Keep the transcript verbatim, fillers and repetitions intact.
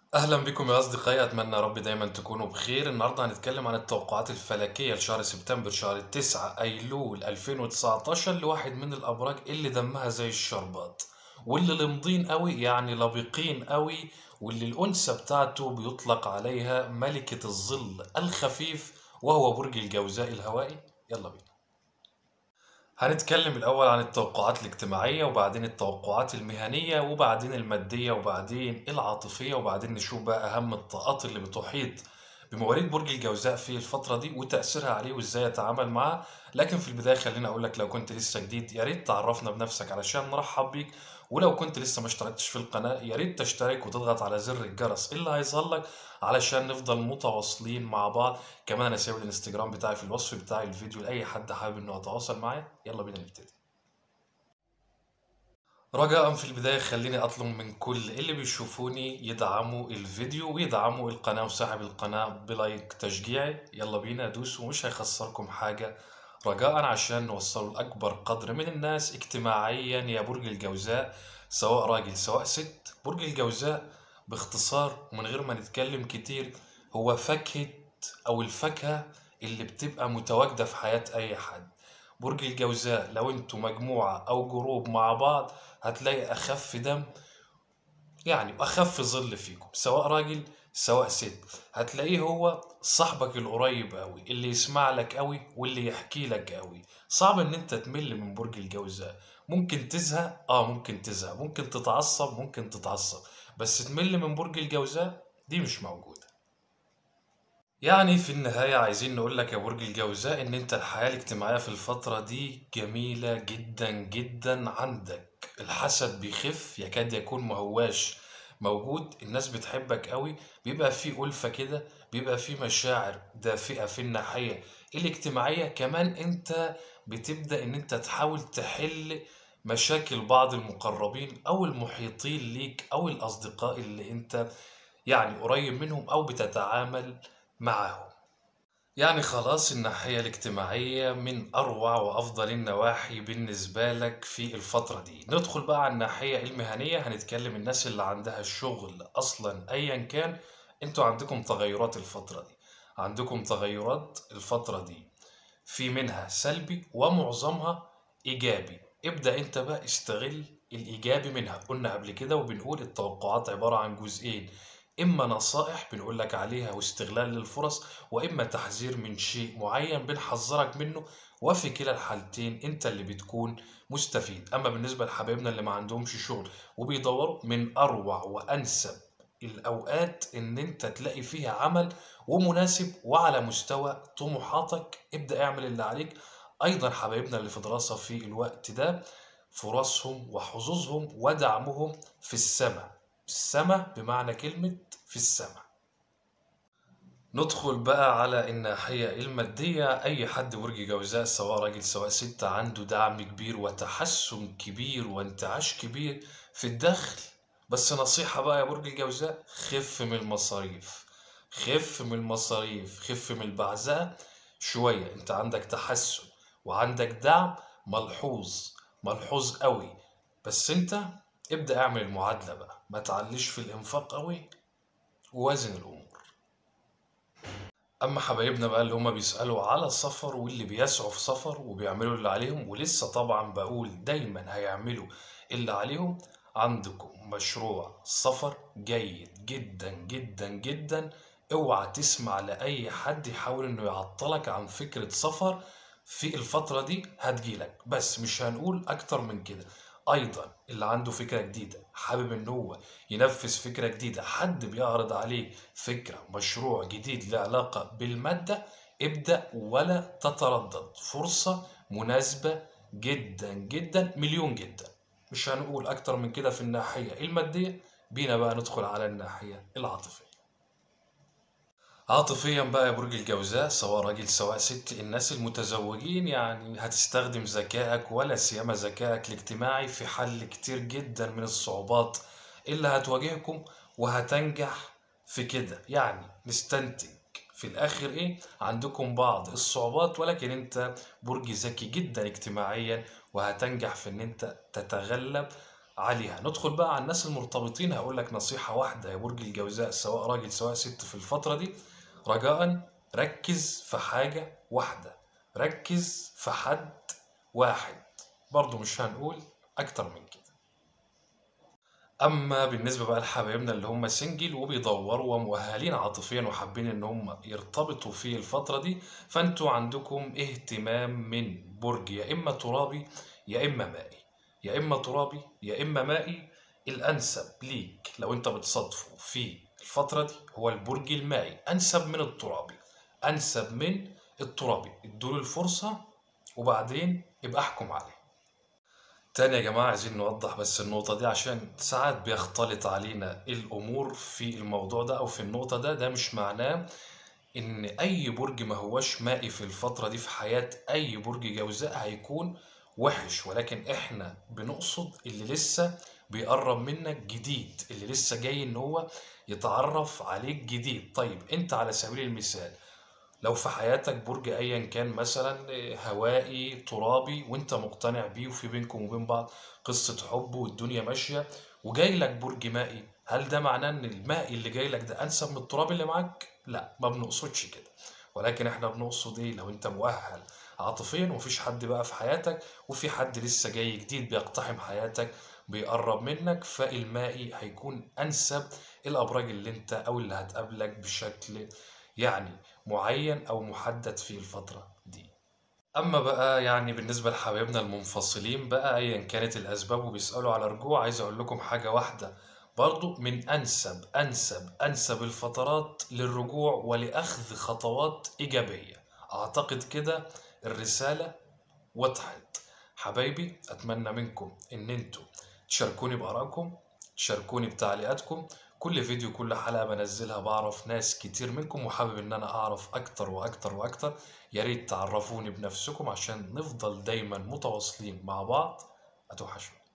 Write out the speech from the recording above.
اهلا بكم يا اصدقائي، اتمنى يا رب دايما تكونوا بخير. النهارده هنتكلم عن التوقعات الفلكيه لشهر سبتمبر شهر تسعة ايلول ألفين وتسعتاشر لواحد من الابراج اللي دمها زي الشربات، واللي لمضين قوي يعني لبقين قوي، واللي الانثى بتاعته بيطلق عليها ملكه الظل الخفيف، وهو برج الجوزاء الهوائي. يلا بينا. هنتكلم الأول عن التوقعات الاجتماعية، وبعدين التوقعات المهنية، وبعدين المادية، وبعدين العاطفية، وبعدين نشوف بقى أهم الطاقات اللي بتحيط بمواليد برج الجوزاء في الفترة دي وتأثيرها عليه وإزاي يتعامل معاه. لكن في البداية خليني أقول لك، لو كنت لسه جديد يا ريت تعرفنا بنفسك علشان نرحب بيك، ولو كنت لسه ما اشتركتش في القناة يا ريت تشترك وتضغط على زر الجرس اللي هيظهر لك علشان نفضل متواصلين مع بعض. كمان انا سايب الانستجرام بتاعي في الوصف بتاع الفيديو لاي حد حابب انه يتواصل معايا. يلا بينا نبتدي. رجاء في البداية خليني أطلب من كل اللي بيشوفوني يدعموا الفيديو ويدعموا القناة وصاحب القناة بلايك تشجيعي. يلا بينا دوسوا، ومش هيخسركم حاجة، رجاء عشان نوصلوا لأكبر قدر من الناس اجتماعيا يا برج الجوزاء، سواء راجل سواء ست. برج الجوزاء باختصار ومن غير ما نتكلم كتير هو فاكهة أو الفاكهة اللي بتبقى متواجدة في حياة أي حد. برج الجوزاء لو انتوا مجموعة أو جروب مع بعض هتلاقي أخف دم يعني وأخف ظل فيكم، سواء راجل سواء ست. هتلاقيه هو صاحبك القريب أوي، اللي يسمع لك أوي واللي يحكي لك أوي. صعب إن أنت تمل من برج الجوزاء. ممكن تزهق، آه ممكن تزهق، ممكن تتعصب، ممكن تتعصب، بس تمل من برج الجوزاء دي مش موجودة. يعني في النهاية عايزين نقول لك يا برج الجوزاء إن أنت الحياة الاجتماعية في الفترة دي جميلة جدا جدا عندك. الحسد بيخف، يكاد يكون مهواش موجود. الناس بتحبك قوي، بيبقى في ألفة كده، بيبقى في مشاعر دافئة في الناحية الاجتماعية. كمان أنت بتبدأ إن أنت تحاول تحل مشاكل بعض المقربين أو المحيطين ليك أو الأصدقاء اللي أنت يعني قريب منهم أو بتتعامل معاهم. يعني خلاص الناحية الاجتماعية من أروع وأفضل النواحي بالنسبة لك في الفترة دي. ندخل بقى على الناحية المهنية، هنتكلم الناس اللي عندها الشغل أصلا أيا كان. انتوا عندكم تغيرات الفترة دي، عندكم تغيرات الفترة دي، في منها سلبي ومعظمها إيجابي. ابدأ انت بقى استغل الإيجابي منها. قلنا قبل كده وبنقول التوقعات عبارة عن جزئين، إما نصائح بنقول لك عليها واستغلال للفرص، وإما تحذير من شيء معين بنحذرك منه، وفي كلا الحالتين أنت اللي بتكون مستفيد. أما بالنسبة لحبايبنا اللي ما عندهمش شغل وبيدوروا، من أروع وأنسب الأوقات إن أنت تلاقي فيها عمل ومناسب وعلى مستوى طموحاتك. ابدأ اعمل اللي عليك. أيضا حبايبنا اللي في دراسة في الوقت ده، فرصهم وحظوظهم ودعمهم في السماء. السماء بمعنى كلمة في السماء. ندخل بقى على الناحية المادية. أي حد برج جوزاء سواء راجل سواء ست عنده دعم كبير وتحسن كبير وانتعاش كبير في الدخل. بس نصيحة بقى يا برج الجوزاء، خف من المصاريف، خف من المصاريف، خف من البعزاء شوية. انت عندك تحسن وعندك دعم ملحوظ، ملحوظ قوي. بس انت ابدأ اعمل المعادلة بقى، ما تعليش في الانفاق قوي، ووازن الامور. اما حبايبنا بقى اللي هما بيسألوا على السفر واللي بيسعوا في سفر وبيعملوا اللي عليهم، ولسه طبعا بقول دايما هيعملوا اللي عليهم، عندكم مشروع سفر جيد جدا جدا جدا. اوعى تسمع لأي حد يحاول انه يعطلك عن فكرة سفر في الفترة دي. هتجيلك، بس مش هنقول اكتر من كده. ايضا اللي عنده فكرة جديدة حابب ان هو ينفذ فكرة جديدة، حد بيعرض عليه فكرة مشروع جديد له علاقة بالمادة، ابدأ ولا تتردد. فرصة مناسبة جدا جدا، مليون جدا. مش هنقول أكتر من كده في الناحية المادية. بينا بقى ندخل على الناحية العاطفية. عاطفيا بقى يا برج الجوزاء سواء راجل سواء ست، الناس المتزوجين يعني هتستخدم ذكائك ولا سيما ذكائك الاجتماعي في حل كتير جدا من الصعوبات اللي هتواجهكم، وهتنجح في كده. يعني نستنتج في الاخر ايه؟ عندكم بعض الصعوبات، ولكن انت برج ذكي جدا اجتماعيا، وهتنجح في ان انت تتغلب عليها. ندخل بقى على الناس المرتبطين، هقول لك نصيحة واحدة يا برج الجوزاء سواء راجل سواء ست في الفترة دي، رجاء ركز في حاجة واحدة، ركز في حد واحد، برضو مش هنقول أكتر من كده. أما بالنسبة بقى لحبايبنا اللي هم سنجل وبيدوروا ومؤهلين عاطفيا وحابين إن هم يرتبطوا في الفترة دي، فأنتوا عندكم اهتمام من برج يا إما ترابي يا إما مائي، يا إما ترابي يا إما مائي. الأنسب ليك لو أنت بتصادفه في الفترة دي هو البرج المائي، أنسب من الترابي، أنسب من الترابي. ادوله الفرصة وبعدين ابقى احكم عليه. تاني يا جماعة عايزين نوضح بس النقطة دي عشان ساعات بيختلط علينا الأمور في الموضوع ده أو في النقطة ده. ده مش معناه إن أي برج ما هوش مائي في الفترة دي في حياة أي برج جوزاء هيكون وحش، ولكن إحنا بنقصد اللي لسه بيقرب منك جديد، اللي لسه جاي إن هو يتعرف عليك جديد. طيب أنت على سبيل المثال لو في حياتك برج ايا كان مثلا هوائي ترابي وانت مقتنع بيه وفي بينكم وبين بعض قصة حب والدنيا ماشية، وجاي لك برج مائي، هل ده معناه ان المائي اللي جاي لك ده انسب من الترابي اللي معاك؟ لا، ما بنقصدش كده، ولكن احنا بنقصد ايه؟ لو انت مؤهل عاطفيا ومفيش حد بقى في حياتك وفي حد لسه جاي جديد بيقتحم حياتك بيقرب منك، فالمائي هيكون انسب الابراج اللي انت او اللي هتقابلك بشكل يعني معين أو محدد في الفترة دي. أما بقى يعني بالنسبة لحبايبنا المنفصلين بقى أيا كانت الأسباب وبيسألوا على رجوع، عايز أقول لكم حاجة واحدة برضو، من أنسب أنسب أنسب الفترات للرجوع ولأخذ خطوات إيجابية. أعتقد كده الرسالة وضحت. حبايبي أتمنى منكم إن انتوا تشاركوني بآرائكم، تشاركوني بتعليقاتكم. كل فيديو كل حلقة بنزلها بعرف ناس كتير منكم وحابب إن أنا أعرف أكتر وأكتر وأكتر. يا ريت تعرفوني بنفسكم عشان نفضل دايما متواصلين مع بعض. أتوحشوا.